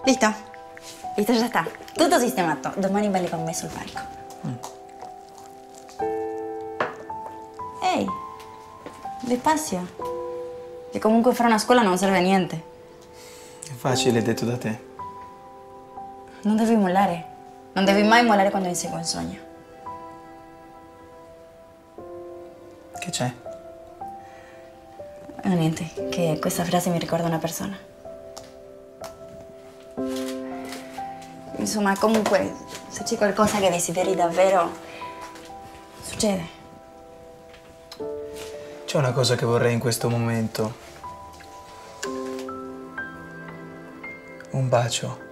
Listo? Listo, già sta. Tutto sistemato. Domani balli con me sul palco. Ehi, despacio. Che comunque fare una scuola non serve a niente. È facile, detto da te. Non devi mollare. Non devi mai mollare quando insegui un sogno. Che c'è? Niente, che questa frase mi ricorda una persona. Insomma, comunque, se c'è qualcosa che desideri davvero, succede. C'è una cosa che vorrei in questo momento. Un bacio.